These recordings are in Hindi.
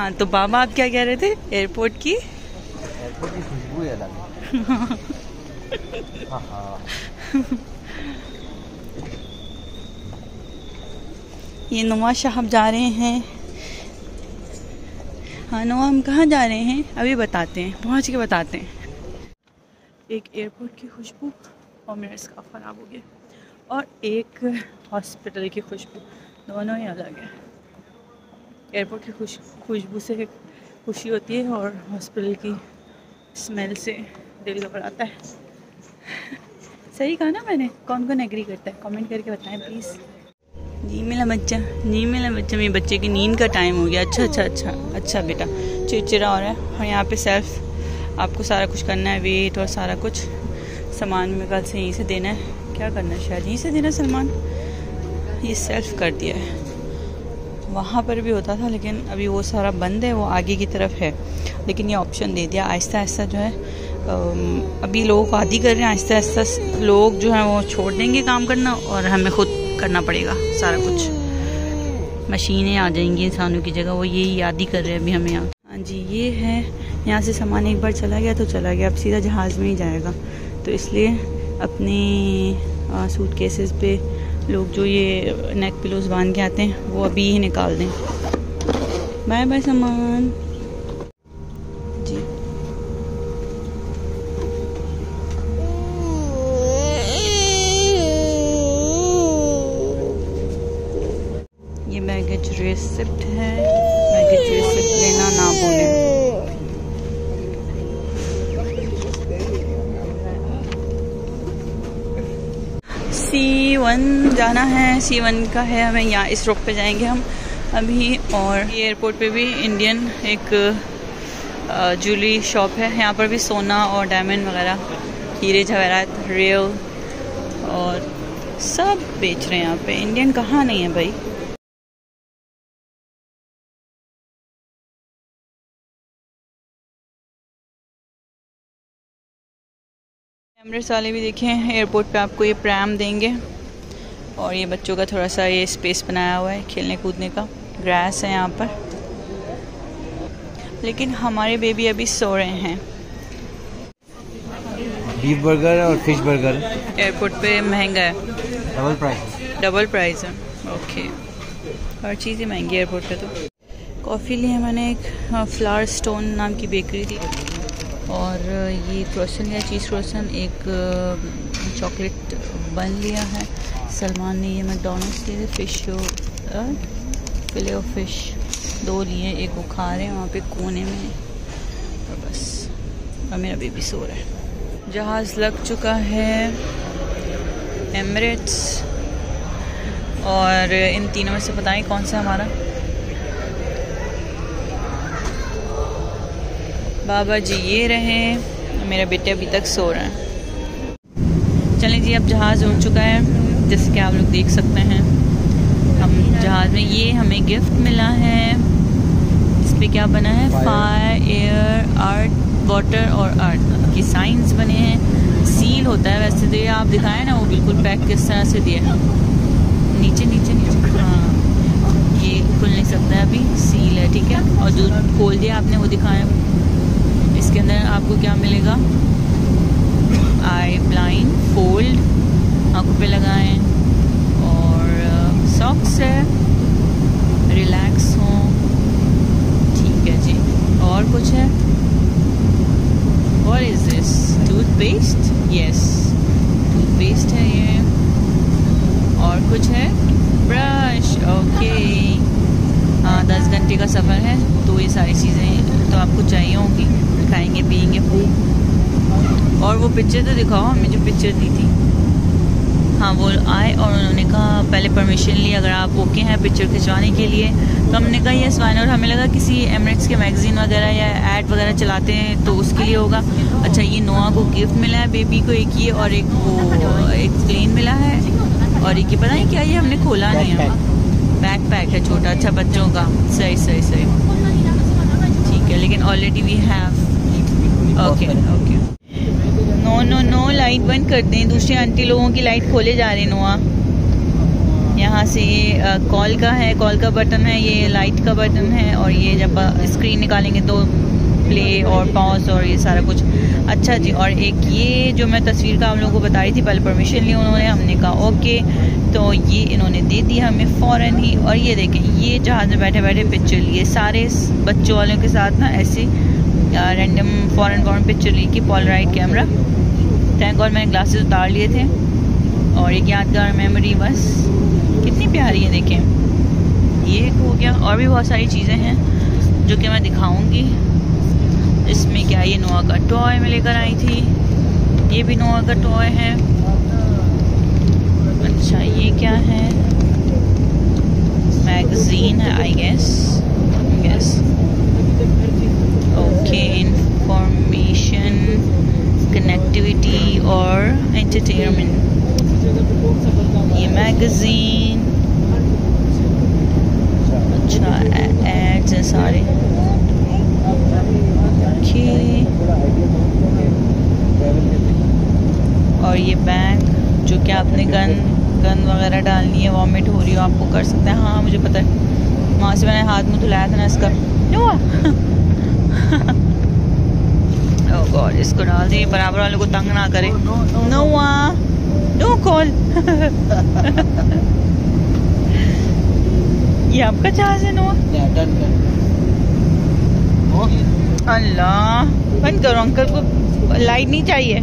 हाँ, तो बाबा आप क्या कह रहे थे? एयरपोर्ट की खुशबू है अलग। ये नुमा साहब जा रहे हैं। हाँ नुमा, हम कहाँ जा रहे हैं अभी बताते हैं, पहुँच के बताते हैं। एक एयरपोर्ट की खुशबू और मेरा स्कार्फ ख़राब हो गया, और एक हॉस्पिटल की खुशबू, दोनों ही अलग है। एयरपोर्ट की खुशबू से खुशी होती है और हॉस्पिटल की स्मेल से दिल घबराता है। सही कहा ना मैंने? कौन कौन एग्री करता है कमेंट करके बताएं प्लीज़। जी मेरा बच्चा, जी मेरा बच्चा, मेरे बच्चे की नींद का टाइम हो गया। अच्छा बेटा, चिड़चिड़ा हो रहा है। और यहाँ पे सेल्फ आपको सारा कुछ करना है, वेट और सारा कुछ सामान में कल से यहीं से देना है। क्या करना है? शायद यहीं से देना सामान। ये सेल्फ कर दिया है। वहाँ पर भी होता था लेकिन अभी वो सारा बंद है, वो आगे की तरफ है। लेकिन ये ऑप्शन दे दिया। आहिस्ता आहिस्ता जो है अभी लोगों को आदी कर रहे हैं। आहिस्ता आहिस्ता लोग जो हैं वो छोड़ देंगे काम करना और हमें खुद करना पड़ेगा सारा कुछ। मशीनें आ जाएंगी इंसानों की जगह, वो यही आदी कर रहे हैं अभी हमें यहाँ। हाँ जी, ये है। यहाँ से सामान एक बार चला गया तो चला गया, अब सीधा जहाज़ में ही जाएगा। तो इसलिए अपने सूटकेसेस पे लोग जो ये नेक पिलोज बांध के आते हैं वो अभी ही निकाल दें। बाय बाय सामान जी। ये बैगेज रिसिप्ट है, बैगेज रिसिप्ट लेना ना भूलें। C1 जाना है, C1 का है हमें। यहाँ इस रोक पे जाएंगे हम अभी। और ये एयरपोर्ट पे भी इंडियन एक ज्वेलरी शॉप है। यहाँ पर भी सोना और डायमंड वगैरह, हीरे जवाहरात, रियल और सब बेच रहे हैं यहाँ पे। इंडियन कहाँ नहीं है भाई। एमरेट्स वाले भी देखें एयरपोर्ट पे आपको ये प्रैम देंगे। और ये बच्चों का थोड़ा सा ये स्पेस बनाया हुआ है खेलने कूदने का, ग्रास है यहाँ पर। लेकिन हमारे बेबी अभी सो रहे हैं। बीफ बर्गर और फिश बर्गर एयरपोर्ट पे महंगा है, डबल प्राइस है। ओके, हर चीज़ ही महंगी है एयरपोर्ट पे। तो कॉफ़ी ली है मैंने एक फ्लावर स्टोन नाम की बेकरी थी। और ये क्रोसन या चीज़ क्रोसन, एक चॉकलेट बन लिया है। सलमान ने ये मैकडॉनल्ड्स लिए थे, फिश फिले ऑफ फिश 2 लिए, एक वो खा रहे हैं वहाँ पे कोने में। और बस, और मेरा बेबी सो रहा है। जहाज़ लग चुका है एमिरेट्स। और इन तीनों में से बताएं कौन सा हमारा। बाबा जी ये रहे, मेरा बेटे अभी तक सो रहा है। चलें जी, अब जहाज़ उड़ चुका है जैसे कि आप लोग देख सकते हैं। हम जहाज़ में, ये हमें गिफ्ट मिला है। इस पर क्या बना है? फायर, एयर, अर्थ, वाटर और अर्थ के साइंस बने हैं। सील होता है वैसे तो, ये आप दिखाएं ना, वो बिल्कुल पैक किस तरह से दिया है। नीचे नीचे नीचे, हाँ ये खुल नहीं सकता है अभी, सील है, ठीक है। और जो खोल दिया आपने वो दिखाया। इसके अंदर आपको क्या मिलेगा? आई ब्लाइंड फोल्ड, आँखों पे लगाएं। और सॉक्स है, रिलैक्स हो, ठीक है जी। और कुछ है? What is this? Toothpaste? Yes, toothpaste है ये। और कुछ है? Brush, okay. हाँ, 10 घंटे का सफ़र है तो ये सारी चीज़ें तो आपको चाहिए होंगी। खाएंगे पिएंगे खूब। और वो पिक्चर तो दिखाओ हमें, जो पिक्चर दी थी। हाँ, वो आए और उन्होंने कहा पहले परमिशन ली, अगर आप ओके हैं पिक्चर खिंचवाने के लिए। तो हमने कहा यस वाइन। और हमें लगा किसी एमिरेट्स के मैगजीन वगैरह या ऐड वगैरह चलाते हैं तो उसके लिए होगा। अच्छा, ये नोआ को गिफ्ट मिला है बेबी को, एक ये और एक वो एक प्लेन मिला है। और एक ये पता नहीं क्या, ये हमने खोला नहीं है। बैकपैक है छोटा, अच्छा बच्चों का। सही सही सही, ठीक है। लेकिन already we have. Okay okay. No no no, light बंद कर दें। दूसरी आंटी लोगों की लाइट खोले जा रहे हैं। नोआ यहाँ से ये कॉल का है, कॉल का बटन है, ये लाइट का बटन है, और ये जब स्क्रीन निकालेंगे तो प्ले और पॉज और ये सारा कुछ। अच्छा जी, और एक ये जो मैं तस्वीर का आप लोगों को बता रही थी, पहले परमिशन ली उन्होंने, हमने कहा ओके, तो ये इन्होंने दे दिया हमें फ़ौरन ही। और ये देखें, ये जहाज़ में बैठे बैठे पिक्चर लिए सारे बच्चों वालों के साथ ना, ऐसे रैंडम फ़ौरन पिक्चर ली की पॉलराइड कैमरा। थैंक गॉड मैंने ग्लासेस उतार लिए थे, और एक यादगार मेमोरी बस। कितनी प्यारी है देखें। ये हो गया, और भी बहुत सारी चीज़ें हैं जो कि मैं दिखाऊंगी। इसमें क्या, ये नोआ का टॉय मैं लेकर आई थी, ये भी नोआ का टॉय है। अच्छा, ये क्या है, मैगजीन है I guess. Okay, information, connectivity और एंटरटेनमेंट। ये मैगजीन, अच्छा एड्स है सारे। ओके, और ये बैग जो कि आपने गन वगैरह डालनी है, वॉमिट हो रही हो आपको, कर सकते हैं। हाँ मुझे पता है, वहाँ से मैंने हाथ मुँह धुलाया था ना इसका। ओह गॉड, इसको डाल दिए, बराबर वालों को तंग ना करे। No call. ये आपका जहाज है नोआ? अल्लाह, बंद करो, अंकल को लाइट नहीं चाहिए।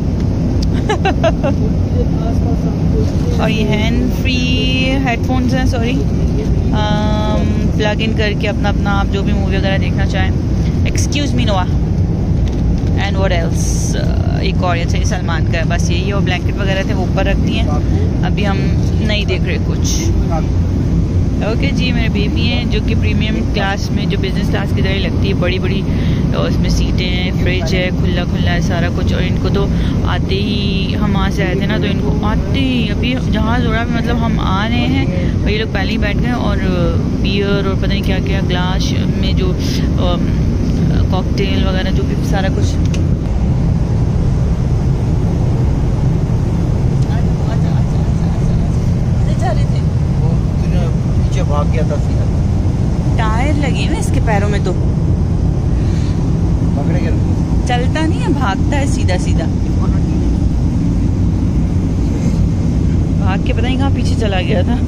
और ये हैंड फ्री हेडफोन्स हैं, सॉरी, प्लग इन करके अपना आप जो भी मूवी वगैरह देखना चाहें। एक्सक्यूज मी नोआ। एंड व्हाट एल्स, एक और अच्छा, ये सलमान का है, बस यही। और ब्लैंकेट वगैरह थे वो ऊपर रख दिए, अभी हम नहीं देख रहे कुछ। ओके जी, मेरे बेबी हैं जो कि प्रीमियम क्लास में, जो बिज़नेस क्लास की तरह लगती है, बड़ी बड़ी, तो उसमें सीटें हैं, फ्रिज है, खुला है सारा कुछ। और इनको तो आते ही, हम वहाँ से आए थे ना, तो इनको आते ही अभी जहाज़ उड़ा, मतलब हम आ रहे हैं और ये लोग पहले ही बैठ गए, और बियर और पता नहीं क्या क्या ग्लास में जो कॉकटेल वगैरह जो भी सारा कुछ। जा रहे थे, पीछे भाग गया था सीधा। टायर लगे हुए इसके पैरों में, तो पकड़े गए, चलता नहीं है, भागता है सीधा सीधा। भाग के पता नहीं कहाँ पीछे चला गया था।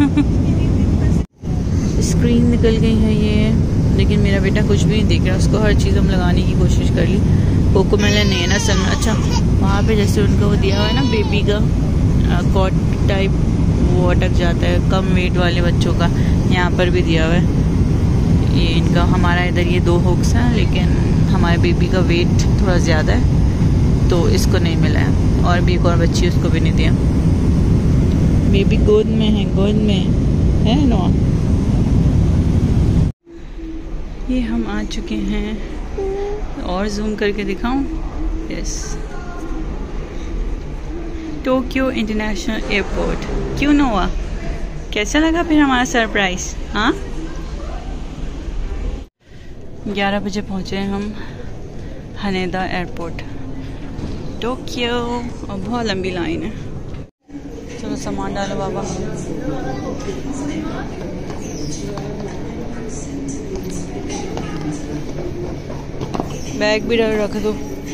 स्क्रीन निकल गई है ये, लेकिन मेरा बेटा कुछ भी नहीं देख रहा, उसको हर चीज़ हम लगाने की कोशिश कर ली। कोको मेलन नहीं है ना सन। अच्छा, वहाँ पे जैसे उनका वो दिया हुआ है ना, बेबी का कॉट टाइप, वो अटक जाता है कम वेट वाले बच्चों का, यहाँ पर भी दिया हुआ है। ये इनका, हमारा इधर ये 2 हुक्स हैं, लेकिन हमारे बेबी का वेट थोड़ा ज़्यादा है तो इसको नहीं मिला है, और भी एक और बच्ची उसको भी नहीं दिया। बेबी गोद में है नो। ये हम आ चुके हैं, और जूम करके दिखाऊं, यस, टोक्यो इंटरनेशनल एयरपोर्ट। क्यों नोआ, कैसा लगा फिर हमारा सरप्राइज? हाँ, 11 बजे पहुँचे हम हनेदा एयरपोर्ट, टोक्यो, और बहुत लंबी लाइन है। चलो सामान डालो बाबा। बैग भी रख दो।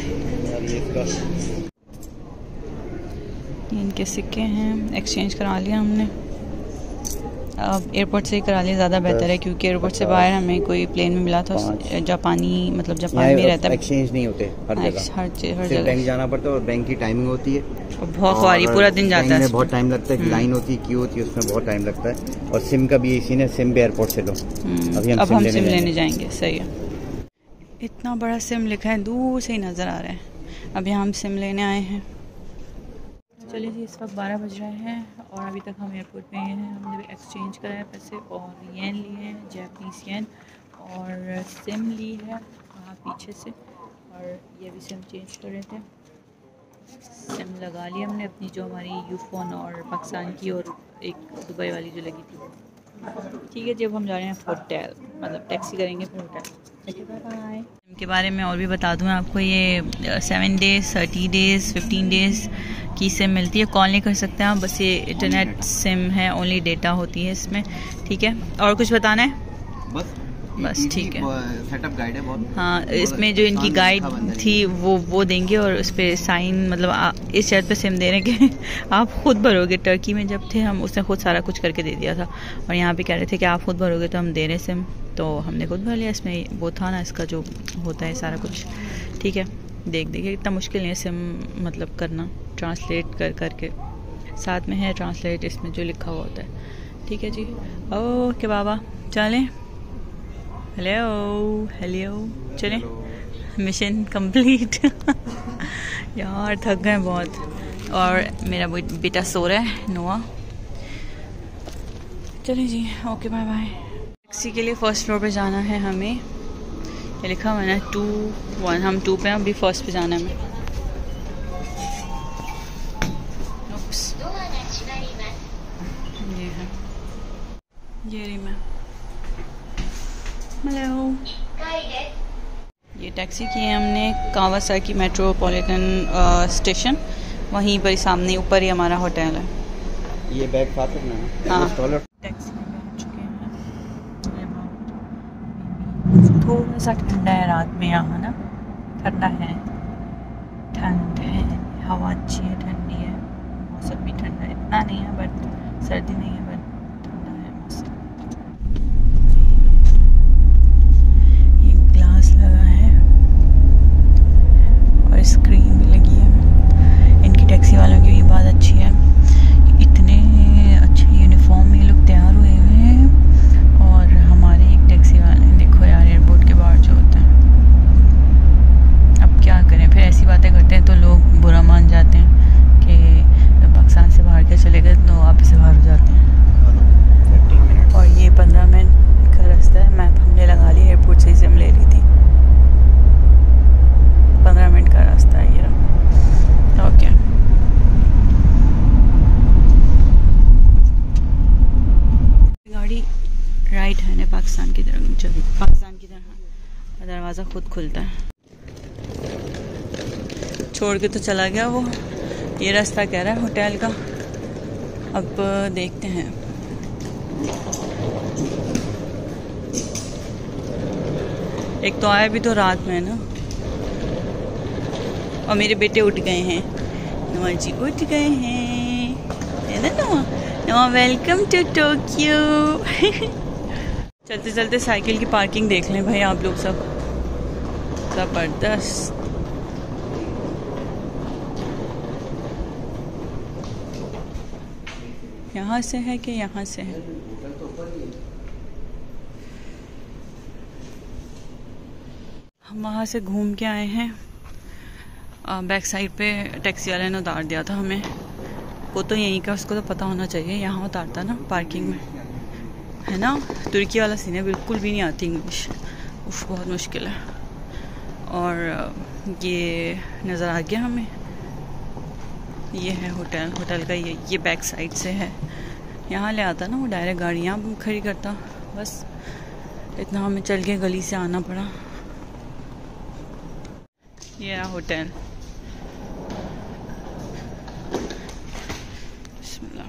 इनके सिक्के हैं, एक्सचेंज करा लिया हमने। अब एयरपोर्ट से ही करा लिया ज़्यादा बेहतर है, क्योंकि एयरपोर्ट से बाहर हमें कोई प्लेन में मिला था जापानी, मतलब जापान में रहता है, एक्सचेंज नहीं होते हर जगह बैंक जाना पड़ता है, और बैंक की टाइमिंग होती है, और बहुत ख्वारी पूरा दिन जाता है, बहुत टाइम लगता है, लाइन होती है, क्यू होती है, उसमें बहुत टाइम लगता है। और सिम का भी इसी ने, सिम भी एयरपोर्ट से लो। अब हम सिम लेने जाएंगे, सही है। इतना बड़ा सिम लिखा है, दूर से ही नज़र आ रहा है। अभी हम सिम लेने आए हैं। चलिए जी, इस वक्त 12 बज रहे हैं और अभी तक हम एयरपोर्ट पे हैं। हमने भी एक्सचेंज कराया पैसे, और येन लिए हैं, जैपनीज़ येन, और सिम ली है वहाँ पीछे से, और ये भी सिम चेंज कर रहे थे। सिम लगा ली हमने अपनी, जो हमारी यूफोन और पाकिस्तान की, और एक दुबई वाली जो लगी थी। ठीक है जी, अब हम जा रहे हैं होटल, मतलब टैक्सी करेंगे फिर होटल। Bye bye. इनके बारे में और भी बता दूँ आपको, ये 7 डेज़ 30 डेज़ 15 डेज़ की सिम मिलती है। कॉल नहीं कर सकते आप, बस ये इंटरनेट सिम है, ओनली डेटा होती है इसमें। ठीक है, और कुछ बताना है? बस ठीक है। सेटअप गाइड है बहुत। हाँ, इसमें जो इनकी गाइड थी वो देंगे, और उस पर साइन, मतलब इस शर्त पे सिम देने के आप खुद भरोगे। टर्की में जब थे हम, उसने खुद सारा कुछ करके दे दिया था, और यहाँ पे कह रहे थे कि आप खुद भरोगे तो हम दे रहे सिम, तो हमने खुद भर लिया। इसमें वो था ना, इसका जो होता है सारा कुछ। ठीक है, देखिए इतना मुश्किल नहीं है सिम मतलब करना, ट्रांसलेट करके साथ में है ट्रांसलेट, इसमें जो लिखा हुआ होता है। ठीक है जी, ओके बाबा, चलें। हेलो चलें, मिशन कंप्लीट। यार थक गए बहुत, और मेरा बेटा सो रहा है, नोआ। चलिए जी, ओके बाय बाय। टैक्सी के लिए फर्स्ट फ्लोर पे जाना है हमें, ये लिखा हुआ है ना 2-1, हम 2 पे हैं, अभी फर्स्ट पे जाना है हमें। ये है, ये रही मैं। हेलो, ये टैक्सी की है हमने कावासाकी मेट्रोपॉलिटन स्टेशन, वहीं पर सामने ऊपर ही हमारा होटल है। ये बैग साथ रखना है। हाँ, टैक्सी में पहुंच चुके हैं। थोड़ा सा ठंडा है रात में यहाँ ना, ठंडा है, ठंड है, हवा अच्छी है, ठंडी है, मौसम भी ठंडा है, इतना नहीं है बट सर्दी नहीं है, बट ठंडा है मौसम। ये ग्लास लगा है और स्क्रीन भी लगी है। इनकी टैक्सी वालों की भी बात अच्छी है, इतने अच्छे यूनिफॉर्म में ये लोग तैयार हुए हैं। और हमारे एक टैक्सी वाले देखो यार, एयरपोर्ट के बाहर जो होता है, अब क्या करें, फिर ऐसी बातें करते हैं तो लोग बुरा मान जाते हैं कि पाकिस्तान से बाहर क्या चले गए, तो वापस से बाहर हो जाते हैं। और ये 15 मिनट का रास्ता है, मैप हमने लगा लिया, एयरपोर्ट से ही सिम ले ली थी। 15 मिनट का रास्ता है ये रहा। ओके, गाड़ी राइट है ना, पाकिस्तान की तरफ, पाकिस्तान की तरह दरवाज़ा खुद खुलता है। छोड़ के तो चला गया वो, ये रास्ता कह रहा है होटल का, अब देखते हैं। एक तो आया भी तो रात में ना, और मेरे बेटे उठ गए हैं, नवा जी उठ गए हैं, है ना नवा? नवा वेलकम टू टोक्यो। चलते चलते साइकिल की पार्किंग देख लें भाई आप लोग सब, ज़बरदस्त। यहाँ से है कि यहाँ से है? हम वहाँ से घूम के आए हैं, बैक साइड पे टैक्सी वाले ने उतार दिया था हमें। वो तो यहीं का, उसको तो पता होना चाहिए, यहाँ उतारता ना पार्किंग में, है ना? तुर्की वाला सीन है, बिल्कुल भी नहीं आती इंग्लिश, उफ बहुत मुश्किल है। और ये नज़र आ गया हमें, ये है होटल, होटल का ये बैक साइड से है। यहाँ ले आता ना वो, डायरेक्ट गाड़ियाँ खड़ी करता, बस इतना हमें चल के गली से आना पड़ा। ये रहा होटल, बिस्मिल्लाह।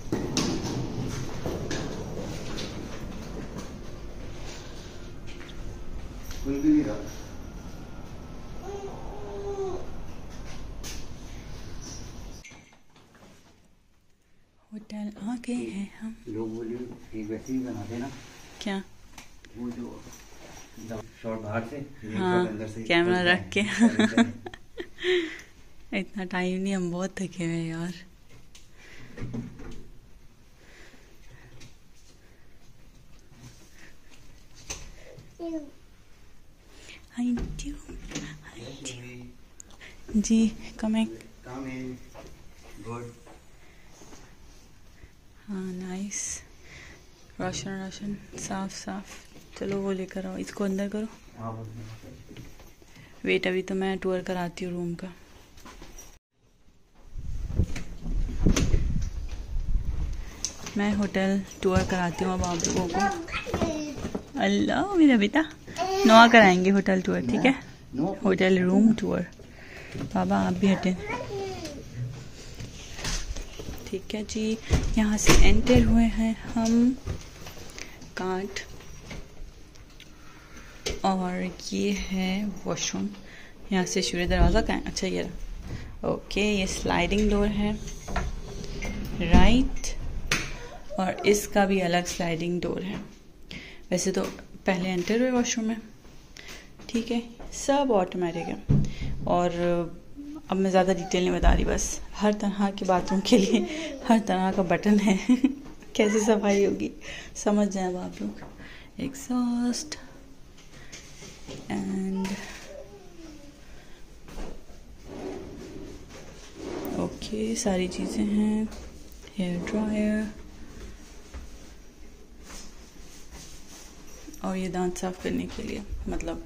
होटल आ गए हैं हम। लोग बोले एक वैसे ही बनाते ना, क्या वो जो शॉट बाहर से, हाँ, अंदर से कैमरा रख के। इतना टाइम नहीं, हम बहुत थके हुए यार। जी कमिंग। गुड। हाँ नाइस, रोशन साफ। चलो वो लेकर आओ, इसको अंदर करो। वेट, अभी तो मैं टूर कराती हूँ रूम का। मैं होटल टूर कराती हूँ अब आप लोगों को। अल्लाह मेरा बेटा, नोआ कराएंगे होटल टूर, ठीक है, होटल रूम टूर। बाबा आप भी हटें। ठीक है जी, यहाँ से एंटर हुए हैं हम कांट, और ये है वॉशरूम। यहाँ से शुरू दरवाज़ा का है, अच्छा ये रहा। ओके, ये स्लाइडिंग डोर है राइट, और इसका भी अलग स्लाइडिंग डोर है। वैसे तो पहले एंटर हुए वॉशरूम में, ठीक है, सब ऑटोमेटिक है। और अब मैं ज़्यादा डिटेल नहीं बता रही, बस हर तरह के बाथरूम के लिए हर तरह का बटन है कैसी सफाई होगी समझ जाए अब आप लोग। एग्जॉस्ट एंड ओके, सारी चीज़ें हैं। हेयर ड्रायर, और ये दांत साफ करने के लिए, मतलब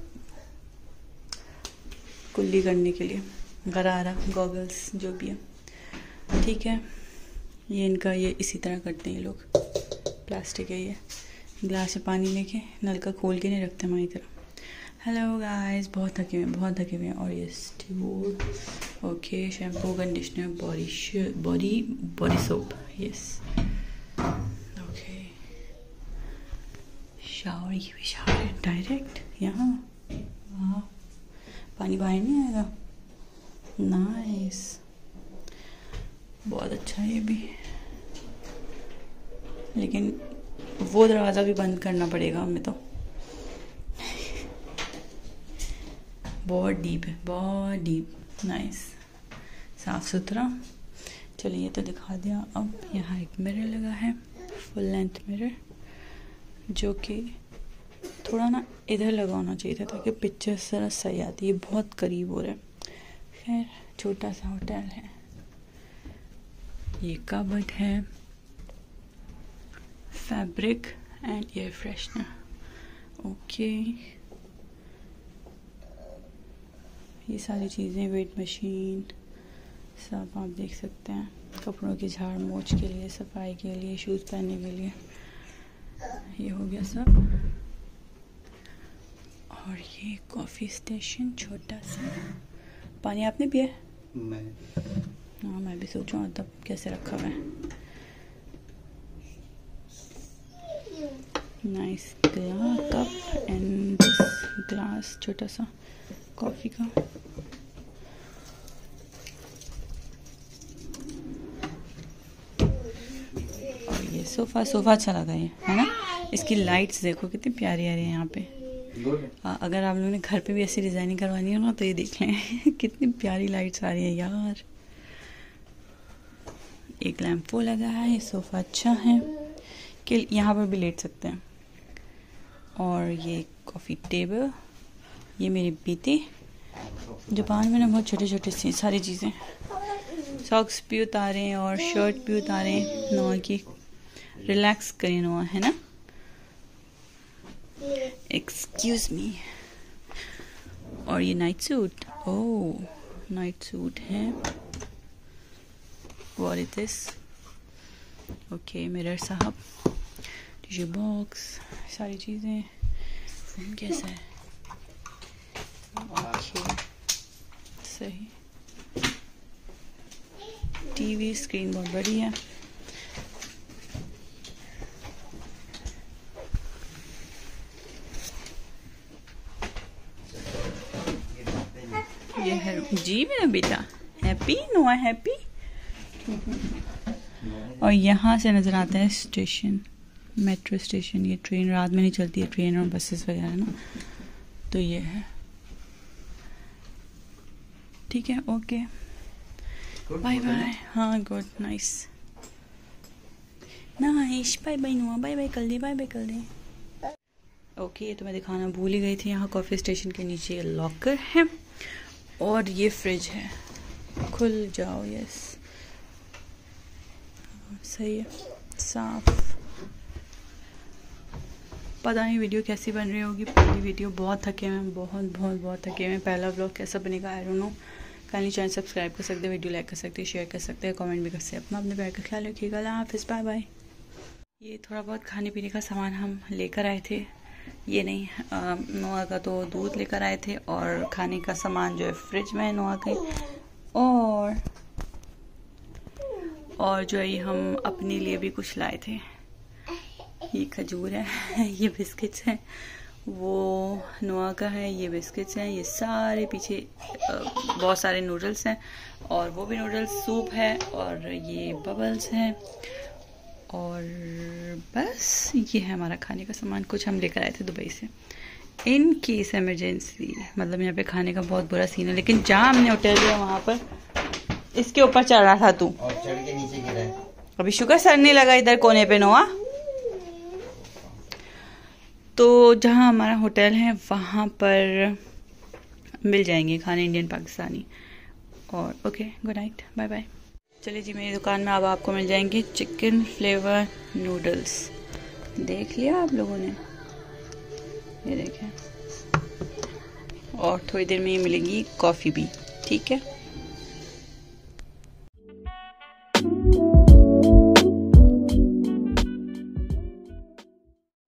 कुल्ली करने के लिए, गरारा, गॉगल्स जो भी है, ठीक है। ये इनका ये इसी तरह करते हैं ये लोग, प्लास्टिक है ये। गिलास से पानी लेके नल का खोल के नहीं रखते हमारी तरह। हेलो गाइस, बहुत थके हुए हैं। और ये stool, okay, shampoo, conditioner, body soap, yes, okay. Shower, ये भी शावर डायरेक्ट यहाँ, वाह, पानी बाहर नहीं आएगा, नाइस, बहुत अच्छा है ये भी। लेकिन वो दरवाज़ा भी बंद करना पड़ेगा हमें तो, बहुत डीप है, बहुत डीप, नाइस, साफ सुथरा। चलिए ये तो दिखा दिया। अब यहाँ एक मिरर लगा है, फुल लेंथ मिरर, जो कि थोड़ा ना इधर लगा होना चाहिए था ताकि पिक्चर जरा सही आती है, बहुत करीब हो रहा है। खैर, छोटा सा होटल है। ये कबर्ड है, fabric and air freshener, okay. ये सारी चीज़ें, वेट मशीन, सब आप देख सकते हैं। कपड़ों की झाड़ मोछ के लिए, सफाई के लिए, शूज़ पहनने के लिए, ये हो गया सब। और ये कॉफ़ी स्टेशन छोटा सा। पानी आपने पिया? हाँ, मैं भी सोचूँ तब कैसे रखा हुआ है। नाइस कप एंड ग्लास छोटा सा कॉफ़ी का। और ये सोफ़ा अच्छा लगा है ना। इसकी लाइट्स देखो कितनी प्यारी आ रही है यहाँ पे। अगर आप लोगों ने घर पे भी ऐसी डिज़ाइनिंग करवानी हो ना तो ये देख लें कितनी प्यारी लाइट्स आ रही है यार। एक लैंप वो लगा है, ये सोफ़ा अच्छा है कि यहाँ पर भी लेट सकते हैं। और ये कॉफ़ी टेबल, ये मेरी बेटी, जापान में ना बहुत छोटे छोटे सी सारी चीज़ें, सॉक्स भी उतारे हैं और शर्ट भी उतारे नोआ की। रिलैक्स करें नोआ, है ना। Excuse me. और ये night suit, oh night suit है। What is this? Okay, mirror साहब, टिश्यू बॉक्स, सारी चीज़ें। फोन कैसा है? ओके, सही। टीवी स्क्रीन बहुत बड़ी है। ये है जी मेरा बेटा, हैप्पी नोआ, हैप्पी। और यहाँ से नज़र आता है स्टेशन, मेट्रो स्टेशन। ये ट्रेन रात में नहीं चलती है, ट्रेन और बसेस वगैरह ना, तो ये है। ठीक है, ओके, बाय बाय। हाँ, good, nice, nice, bye bye Noah, bye bye कर दे, बाय बाय कर दे। ओके, ये तो मैं दिखाना भूल ही गई थी। यहाँ कॉफ़ी स्टेशन के नीचे लॉकर है और ये फ्रिज है, खुल जाओ, यस, सही है, साफ। पता नहीं वीडियो कैसी बन रही होगी, पहली वीडियो। बहुत थके हैं, बहुत थके हैं। पहला व्लॉग कैसा बनेगा I don't know. Kindly channel subscribe कर सकते हैं, वीडियो लाइक कर सकते हैं, शेयर कर सकते हैं, कमेंट भी कर सकते हैं। अपने प्यार का ख्याल रखिएगा। अल्लाह हाफिज़, बाय बाय। ये थोड़ा बहुत खाने पीने का सामान हम लेकर आए थे ये नहीं, नोआ का तो दूध लेकर आए थे और खाने का सामान जो है फ्रिज में है नोआ के। और जो है हम अपने लिए भी कुछ लाए थे। ये खजूर है, ये बिस्किट्स हैं, वो नोआ का है, ये बिस्किट्स हैं, ये सारे पीछे बहुत सारे नूडल्स हैं और वो भी नूडल्स, सूप है और ये बबल्स हैं और बस ये है हमारा खाने का सामान। कुछ हम लेकर आए थे दुबई से इन केस इमरजेंसी। मतलब यहाँ पे खाने का बहुत बुरा सीन है, लेकिन जहाँ हमने होटल लिया वहाँ पर इसके ऊपर चढ़ रहा था तू और चढ़ के नीचे गिरा है। अभी शुगर सड़ने लगा इधर कोने पे नोआ। तो जहाँ हमारा होटल है वहाँ पर मिल जाएंगे खाने इंडियन पाकिस्तानी। और okay, good night, bye bye. चलिए जी, मेरी दुकान में अब आपको मिल जाएंगे चिकन फ्लेवर नूडल्स। देख लिया आप लोगों ने, ये देखें। और थोड़ी देर में ही मिलेगी कॉफ़ी भी, ठीक है।